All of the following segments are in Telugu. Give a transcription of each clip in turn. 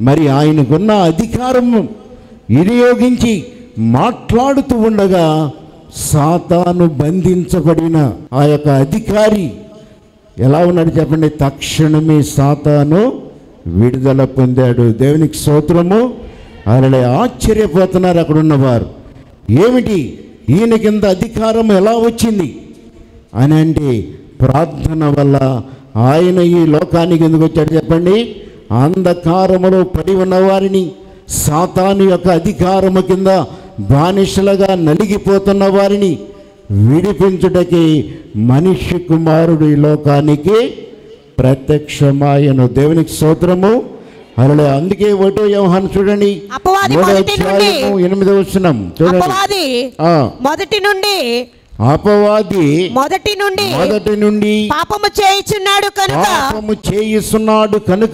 మరి ఆయనకున్న అధికారము వినియోగించి మాట్లాడుతూ ఉండగా సాతాను బంధించబడిన ఆ యొక్క అధికారి ఎలా ఉన్నాడు చెప్పండి? తక్షణమే సాతాను విడుదల పొందాడు. దేవునికి స్తోత్రము. అలా ఆశ్చర్యపోతున్నారు అక్కడ ఉన్నవారు. ఏమిటి ఈయన కింద అధికారం ఎలా వచ్చింది అని అంటే, ప్రార్థన వల్ల. ఆయన ఈ లోకానికి ఎందుకు వచ్చాడు చెప్పండి? అంధకారములో పడి ఉన్న వారిని, సాతాను యొక్క అధికారము కింద బానిసలుగా నలిగిపోతున్న వారిని విడిపించుటకి మనిషి కుమారుడు ఈ లోకానికి ప్రత్యక్షమాయను. దేవునికి స్తోత్రము. అలా అందుకే 1వ యోహాను చూడండి, 8వ వచనం చూడండి. అపవాది మొదటి నుండి పాపము చేయుచున్నాడు కనుక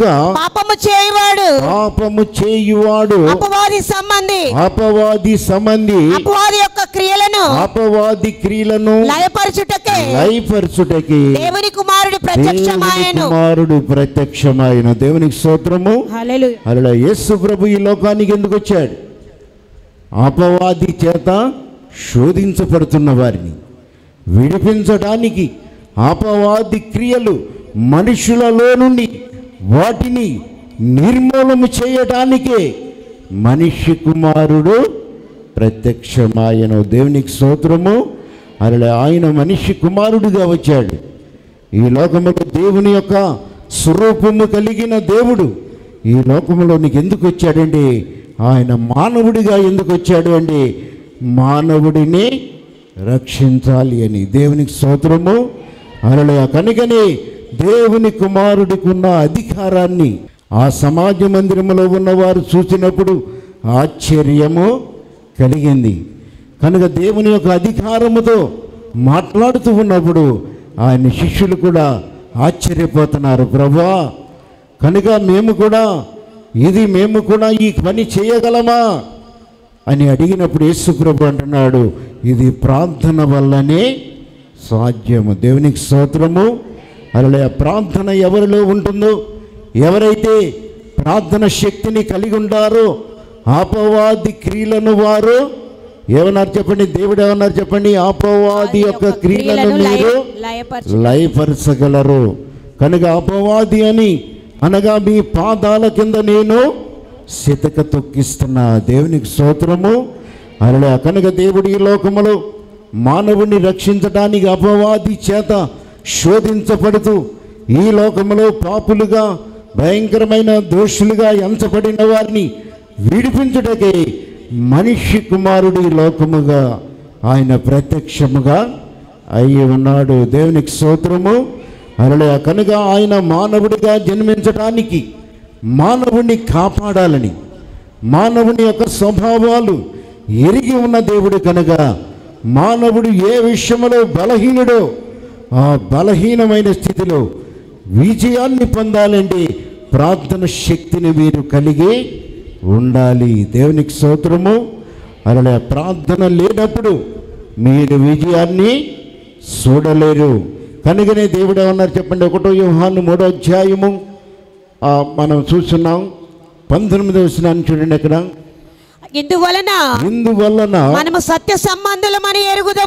పాపము చేయువాడు అపవాది సంబంధి అపవాది క్రియలను లయపరచుటకి దేవుని కుమారుడు ప్రత్యక్షమాయను. దేవునికి స్తోత్రము. హల్లెలూయా. యేసు ప్రభు ఈ లోకానికి ఎందుకు వచ్చాడు? అపవాది చేత శోధించబడుతున్న వారిని విడిపించడానికి, అపవాది క్రియలు మనుషులలో నుండి వాటిని నిర్మూలన చేయటానికే మనిషి కుమారుడు ప్రత్యక్షమాయను. దేవునికి స్తోత్రము. అలా ఆయన మనిషి కుమారుడుగా వచ్చాడు. ఈ లోకములో దేవుని యొక్క స్వరూపము కలిగిన దేవుడు ఈ లోకంలోనికి ఎందుకు వచ్చాడండి? ఆయన మానవుడిగా ఎందుకు వచ్చాడు అంటే, మానవుడిని రక్షించాలి అని. దేవునికి స్తోత్రము. అలా కనుకనే దేవుని కుమారుడికి ఉన్న అధికారాన్ని ఆ సమాజ మందిరంలో ఉన్నవారు చూసినప్పుడు ఆశ్చర్యము కలిగింది. కనుక దేవుని యొక్క అధికారముతో మాట్లాడుతూ ఉన్నప్పుడు ఆయన శిష్యులు కూడా ఆశ్చర్యపోతున్నారు. ప్రభువా, కనుక మేము కూడా ఈ పని చేయగలమా అని అడిగినప్పుడు యేసు ప్రభు అంటున్నాడు, ఇది ప్రార్థన వల్లనే సాధ్యము. దేవునికి స్తోత్రము. అలా ప్రార్థన ఎవరిలో ఉంటుందో, ఎవరైతే ప్రార్థన శక్తిని కలిగి ఉంటారో అపవాది క్రియలను వారు ఏమన్నారు చెప్పండి? దేవుడు ఏమన్నారు చెప్పండి? అపవాది యొక్క క్రియలను మీరు లయపరచగలరు. కనుక అపవాది అని అనగా మీ పాదాల కింద నేను సితక తొక్కిస్తున్నా. దేవునికి స్తోత్రము. అలా కనుక దేవుడి ఈ లోకములో మానవుని రక్షించడానికి అపవాది చేత శోధించబడుతూ ఈ లోకములో పాపులుగా భయంకరమైన దోషులుగా ఎంచబడిన వారిని విడిపించుటకే మనిషి కుమారుడి లోకముగా ఆయన ప్రత్యక్షముగా అయి ఉన్నాడు. దేవునికి స్తోత్రము. అలా కనుక ఆయన మానవుడిగా జన్మించడానికి, మానవుడిని కాపాడాలని, మానవుని యొక్క స్వభావాలు ఎరిగి ఉన్న దేవుడు కనుక మానవుడు ఏ విషయంలో బలహీనుడో ఆ బలహీనమైన స్థితిలో విజయాన్ని పొందాలంటే ప్రార్థన శక్తిని మీరు కలిగి ఉండాలి. దేవునికి స్తోత్రము. అలా ప్రార్థన లేనప్పుడు మీరు విజయాన్ని చూడలేరు. కనుకనే దేవుడు ఏమన్నారు చెప్పండి? 1వ యోహాను 3వ అధ్యాయము మనం చూస్తున్నాం 19వ వచనాన్ని చూడండి. అక్కడ ఇందువలన మనము సత్య సంబంధులమని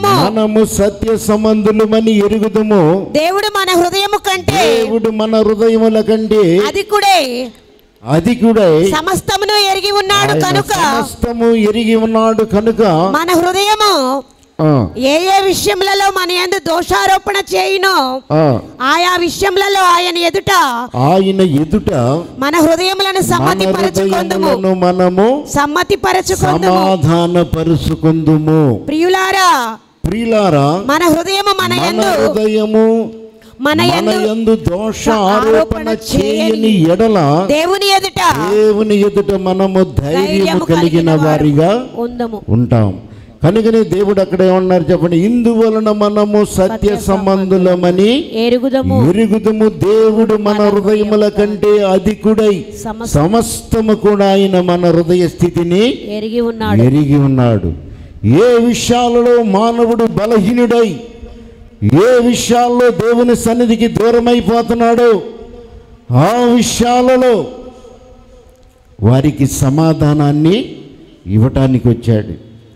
ఎరుగుదము. దేవుడు మన హృదయముల కంటే అధికుడై సమస్తమును ఎరిగి ఉన్నాడు కనుక మన హృదయము ఏ విషయములలో మన యందు దోషారోపణ చేయునో ఆయా విషయములలో ఆయన ఎదుట మన హృదయములను సమాధానపరచుకొందుము. ప్రియులారా, మన హృదయము మన యందు దోష ఆరోపణ చేయని ఎడల దేవుని ఎదుట మనము ధైర్యము కలిగిన వారిగా ఉంటాం. కనుకనే దేవుడు అక్కడ ఏమన్నారు చెప్పండి? ఇందువలన మనము సత్య సంబంధులమని ఎరుగుదము. దేవుడు మన హృదయముల కంటే అధికుడై సమస్తము కూడా ఆయన మన హృదయ స్థితిని ఎరిగి ఉన్నాడు. ఏ విషయాలలో మానవుడు బలహీనుడై, ఏ విషయాల్లో దేవుని సన్నిధికి దూరమైపోతున్నాడో ఆ విషయాలలో వారికి సమాధానాన్ని ఇవ్వటానికి వచ్చాడు.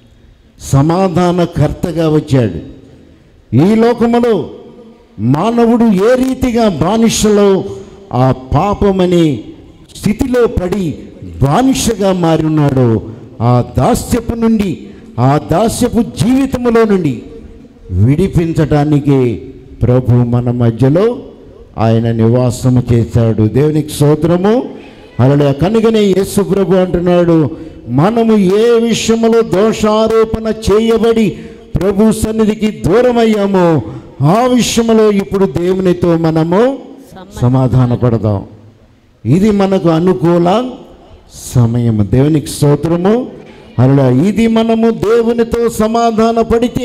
సమాధానకర్తగా వచ్చాడు. ఈ లోకములో మానవుడు ఏ రీతిగా బానిసలో ఆ పాపమనే స్థితిలో పడి బానిసగా మారి ఉన్నాడో, ఆ దాస్యపు నుండి, ఆ దాస్యపు జీవితములో నుండి విడిపించటానికి ప్రభు మన మధ్యలో ఆయన నివాసము చేశాడు. దేవునికి స్తోత్రము. అలా కనుకనే యేసు ప్రభు అంటున్నాడు, మనము ఏ విషయంలో దోషారోపణ చేయబడి ప్రభు సన్నిధికి దూరమయ్యామో ఆ విషయంలో ఇప్పుడు దేవునితో మనము సమాధాన పడదాం. ఇది మనకు అనుకూల సమయం. దేవునికి స్తోత్రము. అలా ఇది మనము దేవునితో సమాధాన పడితే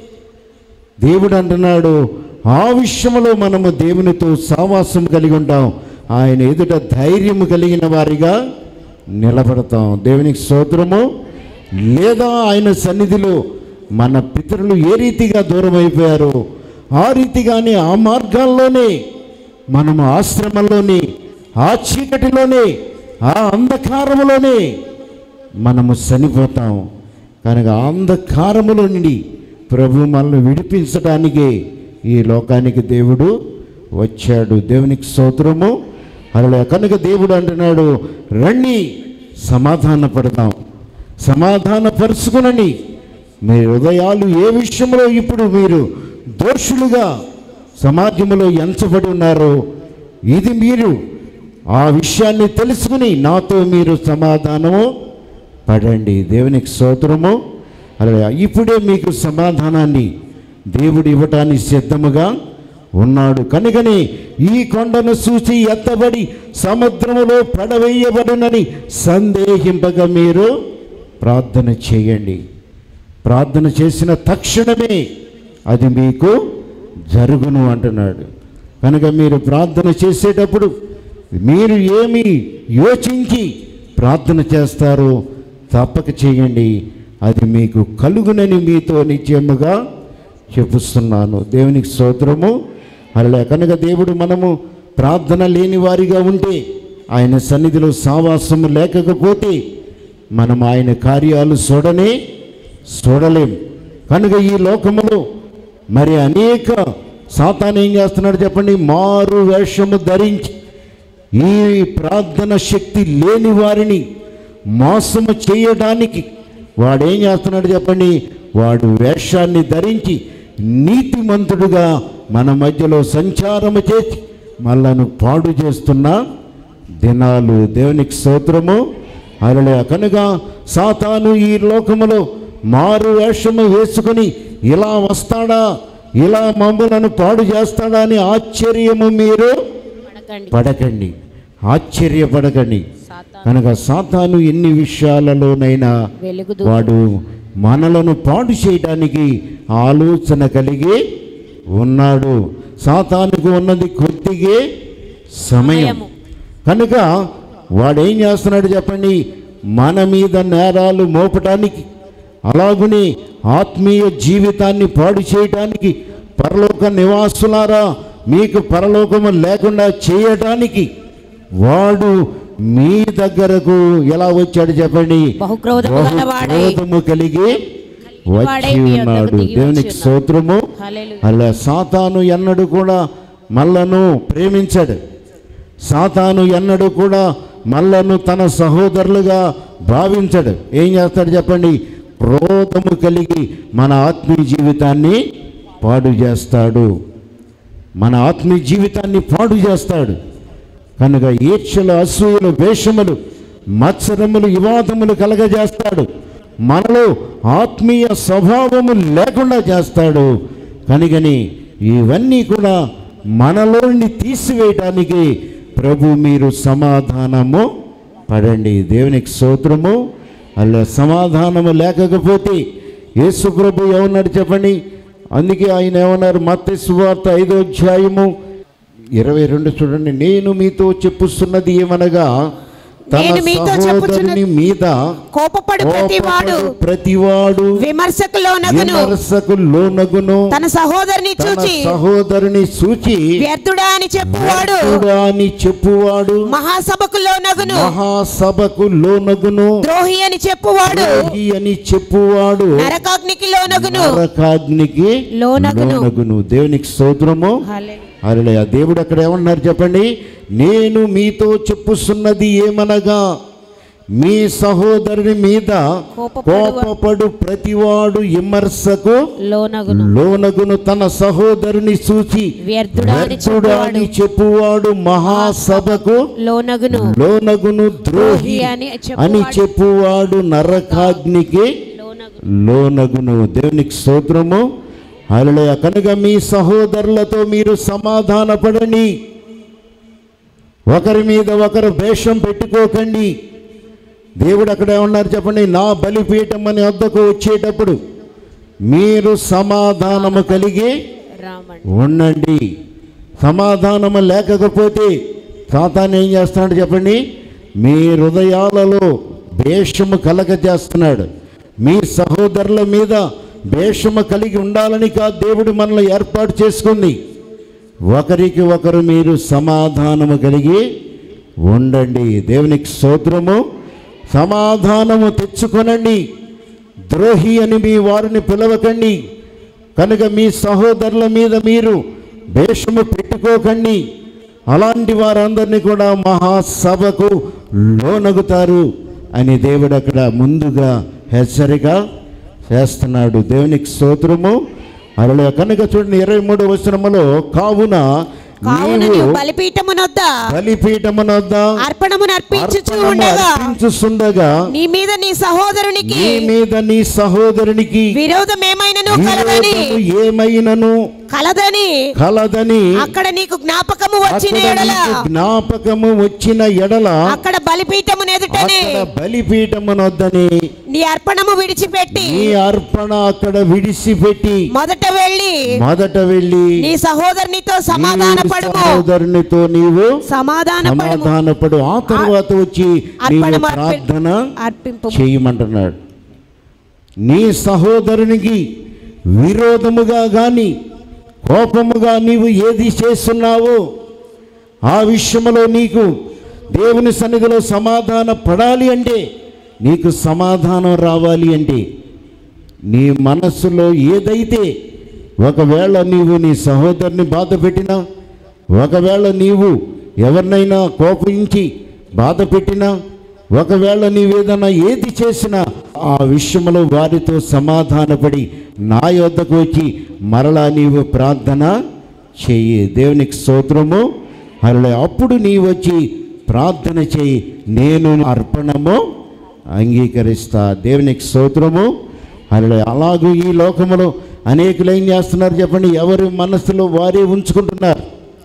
దేవుడు అంటున్నాడు, ఆ విషయంలో మనము దేవునితో సావాసం కలిగి ఉంటాం. ఆయన ఎదుట ధైర్యము కలిగిన వారిగా నిలబడతాం. దేవునికి స్తోత్రము. లేదా ఆయన సన్నిధిలో మన పితరులు ఏ రీతిగా దూరం అయిపోయారో ఆ రీతిగానే ఆ మార్గాల్లోనే మనము ఆశ్రమంలోనే, ఆ చీకటిలోనే, ఆ అంధకారములోనే మనము చనిపోతాం. కనుక అంధకారములో నుండి ప్రభు మనల్ని విడిపించడానికే ఈ లోకానికి దేవుడు వచ్చాడు. దేవునికి స్తోత్రము. అలా కనుక దేవుడు అంటున్నాడు, రండి సమాధాన పడదాం, సమాధానపరుచుకునండి. మీ హృదయాలు ఏ విషయంలో ఇప్పుడు మీరు దోషులుగా సమాజంలో ఎంచబడి ఉన్నారో ఇది మీరు ఆ విషయాన్ని తెలుసుకుని నాతో మీరు సమాధానము పడండి. దేవునికి స్తోత్రము. అలా ఇప్పుడే మీకు సమాధానాన్ని దేవుడు ఇవ్వటానికి సిద్ధముగా ఉన్నాడు. కనుకనే ఈ కొండను చూసి ఎత్తబడి సముద్రములో పడవేయబడునని సందేహింపగా మీరు ప్రార్థన చేయండి. ప్రార్థన చేసిన తక్షణమే అది మీకు జరుగును అంటున్నాడు. కనుక మీరు ప్రార్థన చేసేటప్పుడు మీరు ఏమి యోచించి ప్రార్థన చేస్తారో తప్పక చేయండి. అది మీకు కలుగునని మీతో నిశ్చయముగా చెప్పుస్తున్నాను. దేవునికి స్తోత్రము. అలా కనుక దేవుడు మనము ప్రార్థన లేని వారిగా ఉంటే, ఆయన సన్నిధిలో సావాసము లేకపోతే మనం ఆయన కార్యాలు చూడలేం. కనుక ఈ లోకములో మరి అనేక సాతాను ఏం చేస్తున్నాడు చెప్పండి, మారు వేషము ధరించి ఈ ప్రార్థన శక్తి లేని వారిని మోసము చేయడానికి వాడేం చేస్తున్నాడు చెప్పండి, వాడు వేషాన్ని ధరించి నీతిమంతుడుగా మన మధ్యలో సంచారము చేసి మనలను పాడు చేస్తున్న దినాలు. దేవునికి స్తోత్రము. అలా కనుక సాతాను ఈ లోకములో మారు వేషము వేసుకొని ఇలా వస్తాడా, ఇలా మమ్మలను పాడు చేస్తాడా అని ఆశ్చర్యము మీరు పడకండి, ఆశ్చర్యపడకండి. కనుక సాతాను ఎన్ని విషయాలలోనైనా వాడు మనలను పాడు చేయడానికి ఆలోచన కలిగి ఉన్నాడు. సాతానుకు ఉన్నది కొద్దిగే సమయం. కనుక వాడేం చేస్తున్నాడు చెప్పండి, మన మీద నేరాలు మోపటానికి, అలాగుని ఆత్మీయ జీవితాన్ని పాడు చేయటానికి, పరలోక నివాసులారా మీకు పరలోకము లేకుండా చేయటానికి వాడు మీ దగ్గరకు ఎలా వచ్చాడు చెప్పండి, బహుక్రోధము కలిగి వచ్చి ఉన్నాడు. దేవునికి స్తోత్రము. అలా సాతాను ఎన్నడూ కూడా మల్లను ప్రేమించాడు. సాతాను ఎన్నడూ కూడా మల్లను తన సహోదరులుగా భావించడు. ఏం చేస్తాడు చెప్పండి, క్రోధము కలిగి మన ఆత్మీయ జీవితాన్ని పాడు చేస్తాడు, మన ఆత్మీయ జీవితాన్ని పాడు చేస్తాడు. కనుక ఈర్ష్యలు, అసూయలు, వేషములు, మత్సరములు, వివాదములు కలగజేస్తాడు. మనలో ఆత్మీయ స్వభావము లేకుండా చేస్తాడు. కనుకని ఇవన్నీ కూడా మనలోని తీసివేయటానికి ప్రభు మీరు సమాధానము పడండి. దేవునికి స్తోత్రము. అలా సమాధానము లేకపోతే యేసు ప్రభు ఏమన్నాడు చెప్పండి, అందుకే ఆయన ఏమన్నారు, మత్తయి సువార్త 5వ అధ్యాయము 22 చూడండి. నేను మీతో చెప్పుస్తున్నది ఏమనగా, నేను మీతో చెప్పుచున్నది మీద కోపపడు ప్రతివాడు విమర్శకు లోనగును తన సహోదరుని చూచి వ్యర్థుడా అని చెప్పువాడు మహాసభకు లోనగును ద్రోహి అని చెప్పువాడు నరకాగ్నికి లోనగును. దేవునికి స్తోత్రము. హల్లెలూయా. దేవుడు అక్కడ ఏమన్నారు చెప్పండి? నేను మీతో చెప్పుచున్నది ఏమనగా మీ సహోదరుని మీద కోపపడు ప్రతివాడు విమర్శకు లోనగును తన సహోదరుని చూచి వ్యర్థుడా అని చెప్పువాడు మహాసభకు లోనగును ద్రోహి అని చెప్పువాడు నరకాగ్నికి లోనగును. దేవునికి స్తోత్రము. హల్లెలూయా. కనుక మీ సహోదరులతో మీరు సమాధానపడండి, ఒకరి మీద ఒకరు ద్వేషం పెట్టుకోకండి. దేవుడు అక్కడ ఏమన్నారు చెప్పండి? నా బలిపీఠం అని వద్దకు వచ్చేటప్పుడు మీరు సమాధానము కలిగి ఉండండి. సమాధానము లేకపోతే సాతాను ఏం చేస్తున్నాడు చెప్పండి? మీ హృదయాలలో ద్వేషము కలగజేస్తున్నాడు. మీ సహోదరుల మీద ద్వేషము కలిగి ఉండాలని కాదు దేవుడు మనల్ని ఏర్పాటు చేసుకుంది. ఒకరికి ఒకరు మీరు సమాధానము కలిగి ఉండండి. దేవునికి స్తోత్రము. సమాధానము తెచ్చుకొనండి, ద్రోహి అని మీ వారిని పిలవకండి. కనుక మీ సహోదరుల మీద మీరు ద్వేషము పెట్టుకోకండి. అలాంటి వారందరినీ కూడా మహాసభకు లోనగుతారు అని దేవుడు అక్కడ ముందుగా హెచ్చరిక చేస్తున్నాడు. దేవునికి స్తోత్రము. హల్లెలూయా. కనుక చూడండి 23వ వచనములో కావున బలిపీఠమునొద్ద అర్పణమును అర్పించుచుండగా నీ మీద నీ సహోదరునికి విరోధమేమైనను కలదని అక్కడ నీకు జ్ఞాపకము వచ్చిన ఎడల అక్కడ బలిపీఠమునొద్దని నీ అర్పణము విడిచిపెట్టి మొదట వెళ్ళి నీ సహోదరునితో సహోదరునితో నీవు సమాధానపడు. ఆ తర్వాత వచ్చి నీవు ప్రార్థన చేయమంటున్నాడు. నీ సహోదరునికి విరోధముగా గాని కోపముగా నీవు ఏది చేస్తున్నావో ఆ విషయంలో నీకు దేవుని సన్నిధిలో సమాధాన పడాలి అంటే, నీకు సమాధానం రావాలి అంటే, నీ మనస్సులో ఏదైతే ఒకవేళ నీవు నీ సహోదరుని బాధ పెట్టినా, ఒకవేళ నీవు ఎవరినైనా కోపించి బాధ పెట్టినా, ఒకవేళ నీవేదైనా ఏది చేసినా ఆ విషయంలో వారితో సమాధానపడి నా యొద్దకు వచ్చి మరలా నీవు ప్రార్థన చెయ్యి. దేవునికి స్తోత్రము. హల్లెలూయా. అప్పుడు నీవు వచ్చి ప్రార్థన చెయ్యి, నేను అర్పణము అంగీకరిస్తా. దేవునికి స్తోత్రము. హల్లెలూయా. అలాగూ ఈ లోకములో అనేకులు ఏం చేస్తున్నారు చెప్పండి? ఎవరి మనసులో వారే ఉంచుకుంటున్నారు.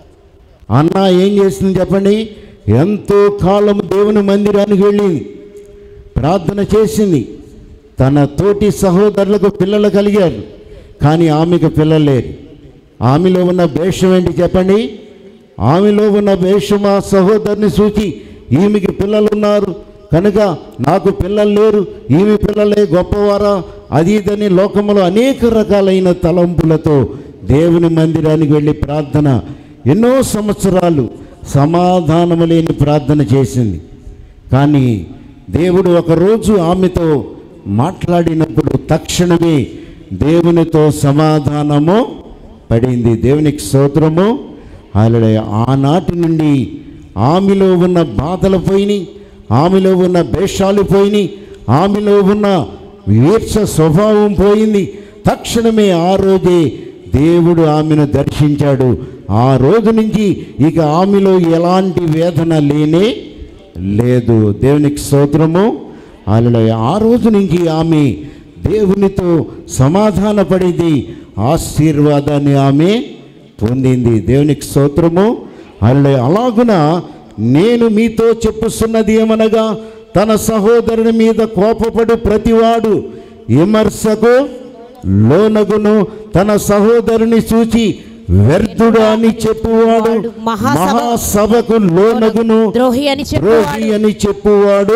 అన్న ఏం చేస్తుంది చెప్పండి? ఎంతో కాలం దేవుని మందిరానికి వెళ్ళింది, ప్రార్థన చేసింది, తన తోటి సహోదరులకు పిల్లలు కలిగారు, కానీ ఆమెకు పిల్లలు లేరు. ఆమెలో ఉన్న ద్వేషం ఏంటి చెప్పండి? ఆమెలో ఉన్న ద్వేషం ఆ సహోదరుని చూచి ఈమెకి పిల్లలు ఉన్నారు కనుక నాకు పిల్లలు లేరు, ఈమె పిల్లలే గొప్పవారా, అది ఇదని లోకములో అనేక రకాలైన తలంపులతో దేవుని మందిరానికి వెళ్ళి ప్రార్థన ఎన్నో సంవత్సరాలు సమాధానము లేని ప్రార్థన చేసింది. కానీ దేవుడు ఒకరోజు ఆమెతో మాట్లాడినప్పుడు తక్షణమే దేవునితో సమాధానము పడింది. దేవునికి స్తోత్రము. హల్లెలూయా. ఆనాటి నుండి ఆమెలో ఉన్న బాధలు పోయినాయి, ఆమెలో ఉన్న ద్వేషాలు పోయినాయి, ఆమెలో ఉన్న ఈర్ష్య స్వభావం పోయింది. తక్షణమే ఆ రోజే దేవుడు ఆమెను దర్శించాడు. ఆ రోజు నుంచి ఇక ఆమెలో ఎలాంటి వేదన లేనే లేదు. దేవునికి స్తోత్రము. హల్లెలూయా. ఆ రోజు నుంచి ఆమె దేవునితో సమాధాన పడింది, ఆశీర్వాదాన్ని ఆమె పొందింది. దేవునికి స్తోత్రము. హల్లెలూయా. అలాగున నేను మీతో చెప్పుస్తున్నది ఏమనగా, తన సహోదరుని మీద కోపపడు ప్రతివాడు విమర్శకు లోనగును, తన సహోదరుని చూచి వ్యర్థుడు అని చెప్పువాడు మహాసభకు లోనగును, ద్రోహి అని చెప్పువాడు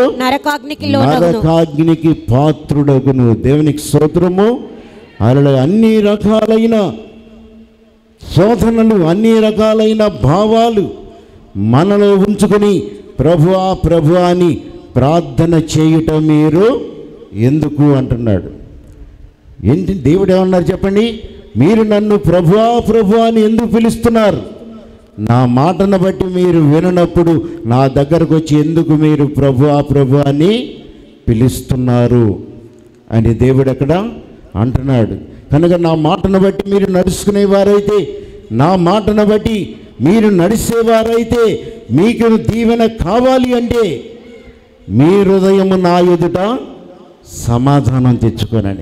నరకాగ్నికి పాత్రుడగును. దేవునికి స్తోత్రము. అలా అన్ని రకాలైన శోధనలు, అన్ని రకాలైన భావాలు మనలో ఉంచుకొని ప్రభువా ప్రభువా అని ప్రార్థన చేయుట మీరు ఎందుకు అంటున్నాడు. ఏంటి దేవుడు ఏమన్నారు చెప్పండి? మీరు నన్ను ప్రభువా ప్రభువా అని ఎందుకు పిలుస్తున్నారు? నా మాటను బట్టి మీరు విననప్పుడు నా దగ్గరకు వచ్చి ఎందుకు మీరు ప్రభువా ప్రభువా అని పిలుస్తున్నారు అని దేవుడు అక్కడ అంటున్నాడు. కనుక నా మాటను బట్టి మీరు నడుచుకునేవారైతే, నా మాటను బట్టి మీరు నడిచేవారైతే, మీకు దీవెన కావాలి అంటే మీ హృదయము నా ఎదుట సమాధానం తెచ్చుకోనని.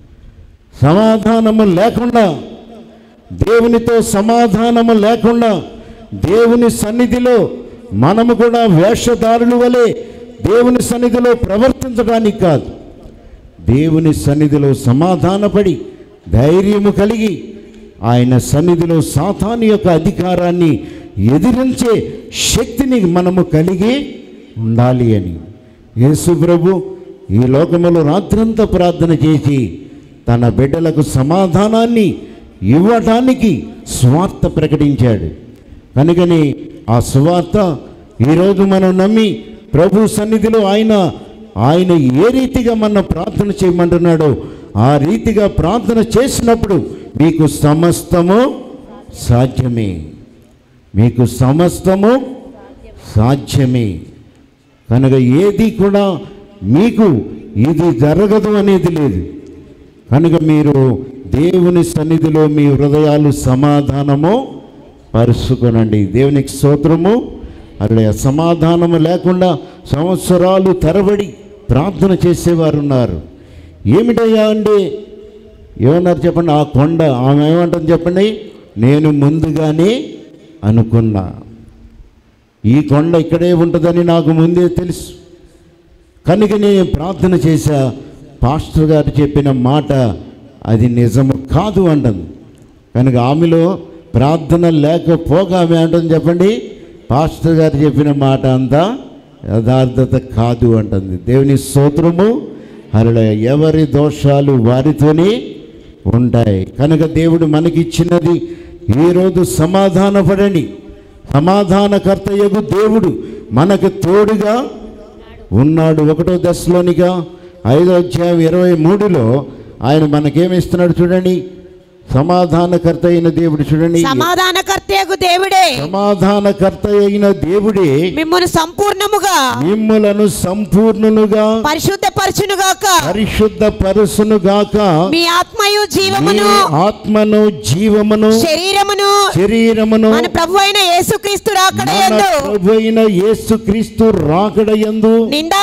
సమాధానము లేకుండా, దేవునితో సమాధానము లేకుండా దేవుని సన్నిధిలో మనము కూడా వేషధారుల వలె దేవుని సన్నిధిలో ప్రవర్తించడానికి కాదు, దేవుని సన్నిధిలో సమాధానపడి ధైర్యము కలిగి ఆయన సన్నిధిలో సాతాను యొక్క అధికారాన్ని ఎదిరించే శక్తిని మనము కలిగి ఉండాలి అని యేసు ప్రభు ఈ లోకములో రాత్రంతా ప్రార్థన చేసి తన బిడ్డలకు సమాధానాన్ని ఇవ్వటానికి స్వార్థ ప్రకటించాడు. కనుకని ఆ స్వార్థ ఈరోజు మనం నమ్మి ప్రభు సన్నిధిలో ఆయన ఏ రీతిగా మన ప్రార్థన చేయమంటున్నాడో ఆ రీతిగా ప్రార్థన చేసినప్పుడు మీకు సమస్తము సాధ్యమే, మీకు సమస్తము సాధ్యమే. కనుక ఏది కూడా మీకు ఇది జరగదు అనేది లేదు. కనుక మీరు దేవుని సన్నిధిలో మీ హృదయాలు సమాధానము పరుచుకొనండి. దేవునికి స్తోత్రము. అలా సమాధానము లేకుండా సంవత్సరాలు తరబడి ప్రార్థన చేసేవారు ఉన్నారు. ఏమిటయ్యా అంటే ఏమన్నారు చెప్పండి? ఆ కొండ, ఆమె ఏమంటుంది చెప్పండి? నేను ముందుగానే అనుకున్నా, ఈ కొండ ఇక్కడే ఉంటుందని నాకు ముందే తెలుసు, కనుక నేను ప్రార్థన చేశా. పాస్టర్ గారు చెప్పిన మాట అది నిజము కాదు అంటుంది. కనుక ఆమెలో ప్రార్థన లేకపోగా ఆమె అంటుంది చెప్పండి, పాస్టర్ గారు చెప్పిన మాట అంతా యథార్థత కాదు అంటుంది. దేవుని స్తోత్రము. అలా ఎవరి దోషాలు వారితోనే ఉంటాయి. కనుక దేవుడు మనకిచ్చినది ఈరోజు సమాధానపడండి. సమాధానకర్తయగు దేవుడు మనకు తోడుగా ఉన్నాడు. 1 దశలోనిక 5వ అధ్యాయం 23లో ఆయన మనకేమిస్తున్నాడు చూడండి. సమాధానకర్త అయిన దేవుడు చూడండి, సమాధానకర్తయగు దేవుడే, సమాధానకర్త అయిన దేవుడే మిమ్మును సంపూర్ణముగా, మిమ్ములను సంపూర్ణులుగా పరిశుద్ధపరచునుగాక, పరిశుద్ధపరచునుగాక, మీ ఆత్మయు జీవమును, ఆత్మను జీవమును, శరీరమును మన ప్రభువైన యేసుక్రీస్తు రాకడయందు, ప్రభువైన యేసుక్రీస్తు రాకడయందు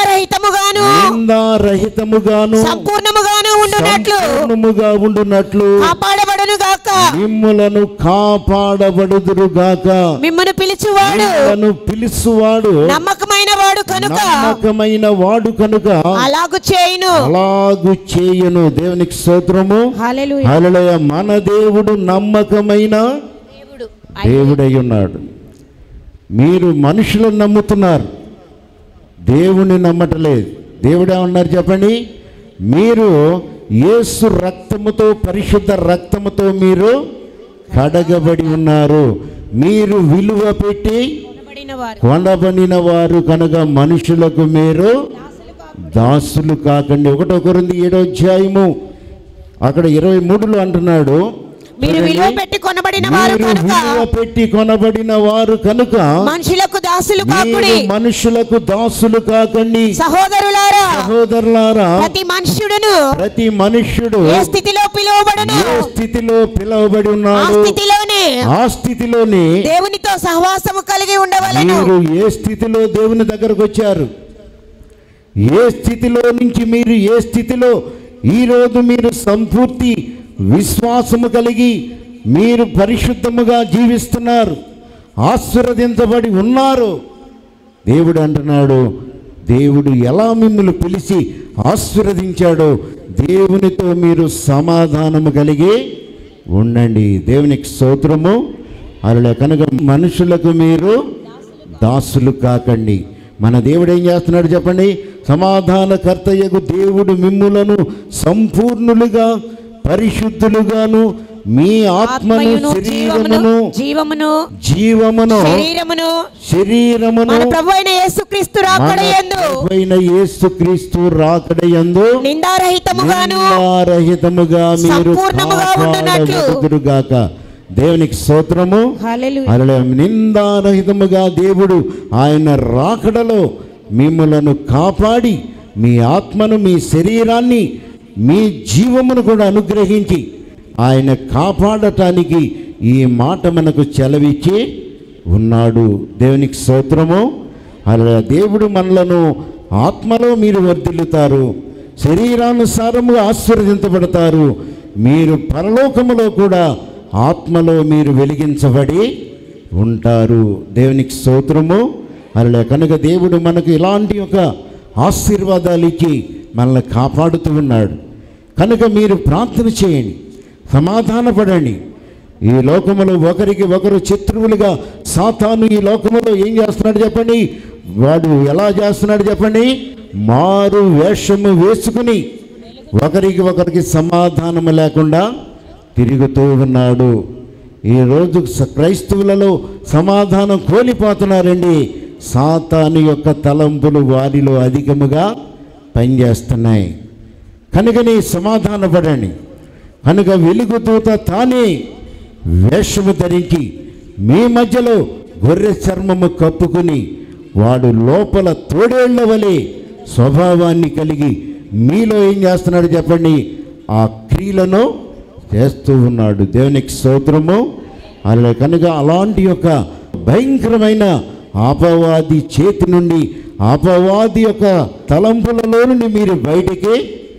నిందారహితముగాను సంపూర్ణముగాను ఉండునట్లు కాపాడబడునుగాక, మిమ్ములను కాపాడబడుదురుగాక. మిమ్మును పిలుచువాడు నమ్మకమైన వాడు కనుక అలాగు చేయును. దేవునికి స్తోత్రము. హల్లెలూయా. మన దేవుడు నమ్మకమైన దేవుడై ఉన్నాడు. మీరు మనుషులను నమ్ముతున్నారు, దేవుణ్ణి నమ్మటలేదు. దేవుడేమన్నారు చెప్పండి? మీరు యేసు రక్తముతో, పరిశుద్ధ రక్తముతో మీరు కడగబడి ఉన్నారు, మీరు విలువ పెట్టి కొనబడిన వారు కనుక మనుషులకు మీరు దాసులు కాకండి. 1 కొరింథీ 7వ అధ్యాయము అక్కడ 23లో అంటున్నాడు, మీరు విలువ పెట్టి కొనబడిన వారు కనుక మనుషులకు దాసులు కాకండి. సహోదరులారా, ప్రతి మనుష్యుడు ఏ స్థితిలో పిలువబడి ఉన్నాడు, ఆ స్థితిలోనే దేవునితో సహవాసము కలిగి ఉండవలెను. మీరు ఏ స్థితిలో దేవుని దగ్గరకు వచ్చారు, ఏ స్థితిలో నుంచి మీరు ఏ స్థితిలో ఈరోజు మీరు సంపూర్తి విశ్వాసము కలిగి మీరు పరిశుద్ధముగా జీవిస్తున్నారు, ఆశీర్వదించబడి ఉన్నారు. దేవుడు అంటున్నాడు, దేవుడు ఎలా మిమ్మల్ని పిలిచి ఆశీర్వదించాడో దేవునితో మీరు సమాధానము కలిగి ఉండండి. దేవునికి స్తోత్రము. అలా కనుక మనుషులకు మీరు దాసులు కాకండి. మన దేవుడు ఏం చేస్తున్నాడు చెప్పండి? సమాధానకర్తయ్యకు దేవుడు మిమ్ములను సంపూర్ణులుగా పరిశుద్ధులుగాను మీ ఆత్మను శరీరమును జీవమును మన ప్రభువైన యేసుక్రీస్తు రాకడయందు నిందారహితముగా మీరు కాపాడబడుదురుగాక. దేవునికి స్తోత్రము. హల్లెలూయా. నిందారహితముగా దేవుడు ఆయన రాకడలో మిమ్మలను కాపాడి మీ ఆత్మను మీ శరీరాన్ని మీ జీవమును కూడా అనుగ్రహించి ఆయన కాపాడటానికి ఈ మాట మనకు చెలవిచ్చి ఉన్నాడు. దేవునికి స్తోత్రము. అలా దేవుడు మనలను ఆత్మలో మీరు వర్ధిల్లుతారు, శరీరానుసారముగా ఆశీర్వదించబడతారు. మీరు పరలోకములో కూడా ఆత్మలో మీరు వెలిగించబడి ఉంటారు. దేవునికి స్తోత్రము. అలా కనుక దేవుడు మనకు ఇలాంటి ఒక ఆశీర్వాదాలు ఇచ్చి మనల్ని కాపాడుతూ ఉన్నాడు. కనుక మీరు ప్రార్థన చేయండి, సమాధానపడండి. ఈ లోకములో ఒకరికి ఒకరు శత్రువులుగా సాతాను ఈ లోకములో ఏం చేస్తున్నాడు చెప్పండి? వాడు ఎలా చేస్తున్నాడు చెప్పండి? మారు వేషము వేసుకుని ఒకరికి ఒకరికి సమాధానము లేకుండా తిరుగుతూ ఉన్నాడు. ఈరోజు క్రైస్తవులలో సమాధానం కోల్పోతున్నారండి. సాతాను యొక్క తలంపులు వారిలో అధికముగా పనిచేస్తున్నాయి. కనుకని సమాధానపడండి. కనుక వెలుగుదూత తానే వేషము ధరించి మీ మధ్యలో గొర్రె చర్మము కప్పుకుని వాడు లోపల తోడేళ్ల వలె స్వభావాన్ని కలిగి మీలో ఏం చేస్తున్నాడు చెప్పండి? ఆ క్రియలను చేస్తూ ఉన్నాడు. దేవునికి స్తోత్రము. అలా కనుక అలాంటి యొక్క భయంకరమైన అపవాది చేతి నుండి, అపవాది యొక్క తలంపులలో నుండి మీరు బయటికి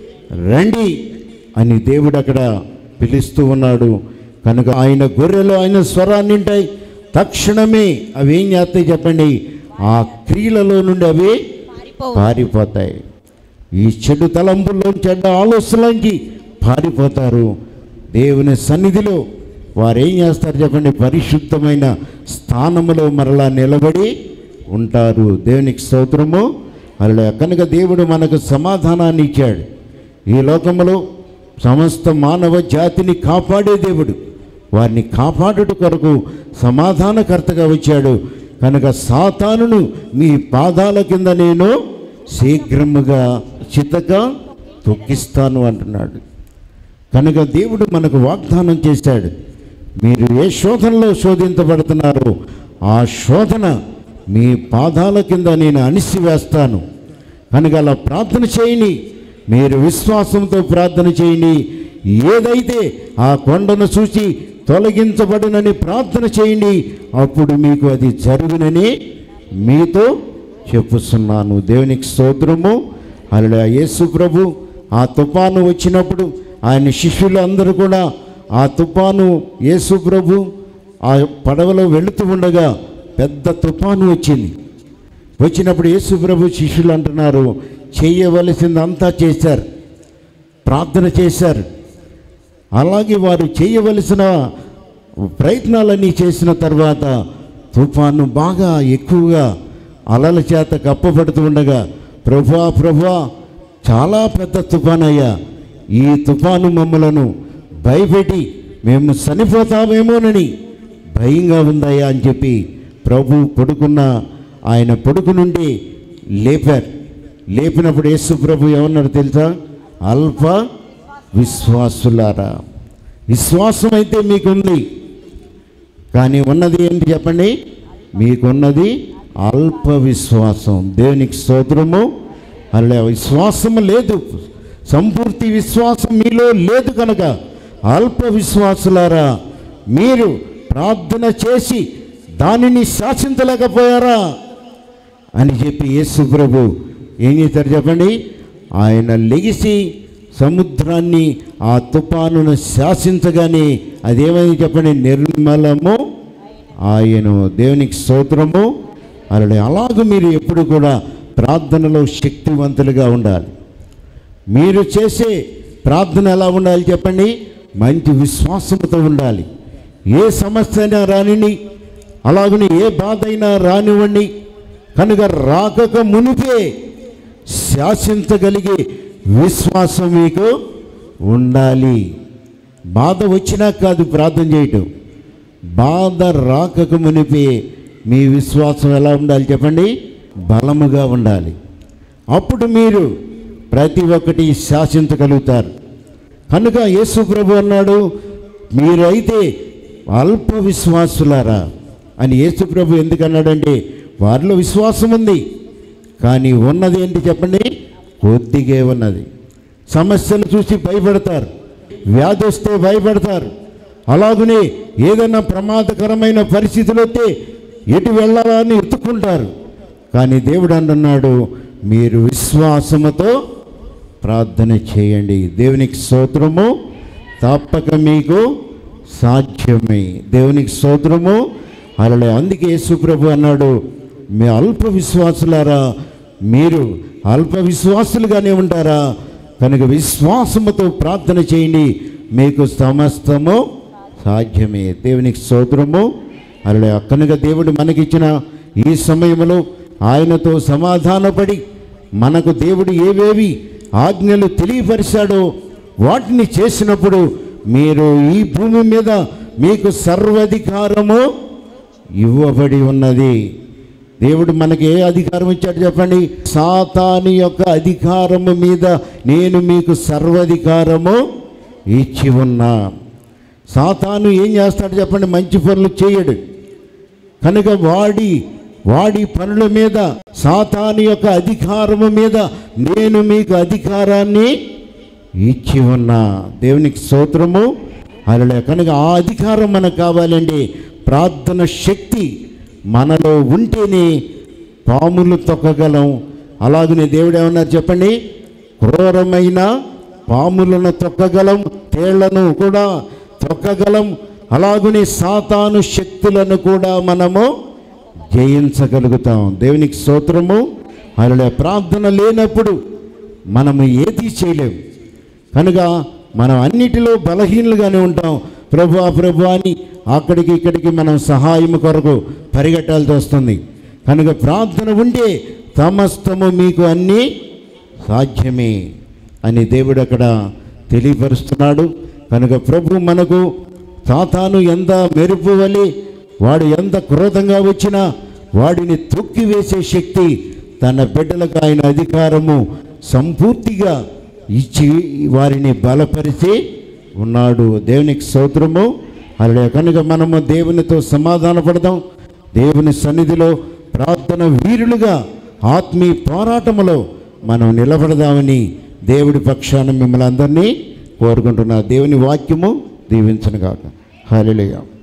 రండి అని దేవుడు అక్కడ పిలుస్తూ ఉన్నాడు. కనుక ఆయన గొర్రెలు ఆయన స్వరాన్ని వింటాయి, తక్షణమే అవి ఏం చేస్తాయి చెప్పండి? ఆ క్రియలలో నుండి అవి పారిపోతాయి. ఈ చెడు తలంపుల్లో, చెడ్డ ఆలోచనలోంచి పారిపోతారు. దేవుని సన్నిధిలో వారు ఏం చేస్తారు చెప్పండి? పరిశుద్ధమైన స్థానములో మరలా నిలబడి ఉంటారు. దేవునికి స్తోత్రము. అలా కనుక దేవుడు మనకు సమాధానాన్ని ఇచ్చాడు. ఈ లోకములో సమస్త మానవ జాతిని కాపాడే దేవుడు వారిని కాపాడుట కొరకు సమాధానకర్తగా వచ్చాడు. కనుక సాతానును మీ పాదాల కింద నేను శీఘ్రముగా చితక తొక్కిస్తాను అంటున్నాడు. కనుక దేవుడు మనకు వాగ్దానం చేశాడు, మీరు ఏ శోధనలో శోధించబడుతున్నారో ఆ శోధన మీ పాదాల కింద నేను అణిసివేస్తాను. కనుక అలా ప్రార్థన చేయండి. మీరు విశ్వాసంతో ప్రార్థన చేయండి. ఏదైతే ఆ కొండను చూసి తొలగించబడునని ప్రార్థన చేయండి, అప్పుడు మీకు అది జరుగునని మీతో చెప్పుస్తున్నాను. దేవునికి స్తోత్రము. అలా యేసు ప్రభు ఆ తుఫాను వచ్చినప్పుడు ఆయన శిష్యులు అందరూ కూడా ఆ తుఫాను యేసు ప్రభు ఆ పడవలో వెళుతూ ఉండగా పెద్ద తుఫాను వచ్చినప్పుడు యేసు ప్రభు శిష్యులు అంటున్నారు, చేయవలసిందంతా చేశారు, ప్రార్థన చేశారు. అలాగే వారు చేయవలసిన ప్రయత్నాలన్నీ చేసిన తర్వాత తుఫాను బాగా ఎక్కువగా అలల చేత కప్పబడుతూ ఉండగా, ప్రభువా చాలా పెద్ద తుఫాను అయ్యా, ఈ తుఫాను మమ్మలను భయపెట్టి మేము చనిపోతామేమోనని భయంగా ఉందయ్యా అని చెప్పి ప్రభు ఆయన పడుకు నుండి లేపినప్పుడు యేసు ప్రభు ఏమన్నాడు తెలుసా? అల్ప విశ్వాసులారా, విశ్వాసం అయితే మీకుంది, కానీ ఉన్నది ఏంటి చెప్పండి? మీకున్నది అల్ప విశ్వాసం. దేవునికి స్తోత్రము. అలా విశ్వాసము లేదు, సంపూర్తి విశ్వాసం మీలో లేదు. కనుక అల్ప విశ్వాసులారా, మీరు ప్రార్థన చేసి దానిని శాసించలేకపోయారా అని చెప్పి యేసు ప్రభు ఏం చేశారు చెప్పండి? ఆయన లెగిసి సముద్రాన్ని ఆ తుఫానును శాసించగానే అదేమైంది చెప్పండి? నిర్మలము ఆయను. దేవునికి స్తోత్రము. అలాగే మీరు ఎప్పుడు కూడా ప్రార్థనలో శక్తివంతులుగా ఉండాలి. మీరు చేసే ప్రార్థన ఎలా ఉండాలి చెప్పండి? మంచి విశ్వాసంతో ఉండాలి. ఏ సమస్య అయినా రానివ్వండి, అలాగని ఏ బాధ అయినా రానివ్వండి, కనుక రాకక మునిపే శాసించగలిగే విశ్వాసం మీకు ఉండాలి. బాధ వచ్చినా కాదు ప్రార్థన చేయటం, బాధ రాకక మునిపే మీ విశ్వాసం ఎలా ఉండాలి చెప్పండి? బలముగా ఉండాలి. అప్పుడు మీరు ప్రతి ఒక్కటి శాసించగలుగుతారు. కనుక యేసు ప్రభు అన్నాడు, మీరైతే అల్ప విశ్వాసులారా అని. యేసు ప్రభు ఎందుకు అన్నాడంటే, వారిలో విశ్వాసం ఉంది, కానీ ఉన్నది ఏంటి చెప్పండి? కొద్దిగా ఉన్నది. సమస్యలు చూసి భయపడతారు, వ్యాధి వస్తే భయపడతారు, అలాగనే ఏదైనా ప్రమాదకరమైన పరిస్థితులు వస్తే ఎటు వెళ్ళాలా అని ఎత్తుకుంటారు. కానీ దేవుడు అంటున్నాడు, మీరు విశ్వాసముతో ప్రార్థన చేయండి. దేవునికి స్తోత్రము. తప్పక మీకు సాధ్యమే. దేవునికి స్తోత్రము. అలా అందుకే యేసు ప్రభు అన్నాడు, మీ అల్ప విశ్వాసులారా, మీరు అల్ప విశ్వాసులుగానే ఉంటారా? కనుక విశ్వాసముతో ప్రార్థన చేయండి, మీకు సమస్తము సాధ్యమే. దేవునికి స్తోత్రము. అలా కనుక దేవుడు మనకిచ్చిన ఈ సమయంలో ఆయనతో సమాధానపడి మనకు దేవుడు ఏవేవి ఆజ్ఞలు తెలియపరిచాడో వాటిని చేసినప్పుడు మీరు ఈ భూమి మీద మీకు సర్వాధికారము ఇవ్వబడి ఉన్నది. దేవుడు మనకి ఏ అధికారం ఇచ్చాడు చెప్పండి? సాతాను యొక్క అధికారము మీద నేను మీకు సర్వాధికారము ఇచ్చి ఉన్నా. సాతాను ఏం చేస్తాడు చెప్పండి? మంచి పనులు చేయడు. కనుక వాడి పనుల మీద, సాతాను యొక్క అధికారము మీద నేను మీకు అధికారాన్ని ఇచ్చి ఉన్నా. దేవునికి స్తోత్రము. అలా కనుక ఆ అధికారం మనకు కావాలండి. ప్రార్థన శక్తి మనలో ఉంటేనే పాములు తొక్కగలం. అలాగనే దేవుడు ఏమన్నారు చెప్పండి? క్రూరమైన పాములను తొక్కగలం, తేళ్లను కూడా తొక్కగలం, అలాగనే సాతాను శక్తులను కూడా మనము జయించగలుగుతాం. దేవునికి స్తోత్రము. అలా ప్రార్థన లేనప్పుడు మనము ఏది చేయలేము. కనుక మనం అన్నిటిలో బలహీనులుగానే ఉంటాం. ప్రభు అని అక్కడికి ఇక్కడికి మనం సహాయం కొరకు పరిగెట్టాల్సి వస్తుంది. కనుక ప్రార్థన ఉంటే సమస్తము మీకు అన్నీ సాధ్యమే అని దేవుడు అక్కడ తెలియపరుస్తున్నాడు. కనుక ప్రభు మనకు సాతాను ఎంత మెరుపు వలె, వాడు ఎంత క్రోధంగా వచ్చినా వాడిని తొక్కివేసే శక్తి తన బిడ్డలకు ఆయన అధికారము సంపూర్తిగా ఇచ్చి వారిని బలపరిచి ఉన్నాడు. దేవునికి స్తోత్రము. అలా కనుక మనము దేవునితో సమాధాన పడదాం. దేవుని సన్నిధిలో ప్రార్థన వీరులుగా ఆత్మీయ పోరాటములో మనం నిలబడదామని దేవుడి పక్షాన మిమ్మల్ని అందరినీ కోరుకుంటున్నా. దేవుని వాక్యము దీవించును గాక. హల్లెలూయా.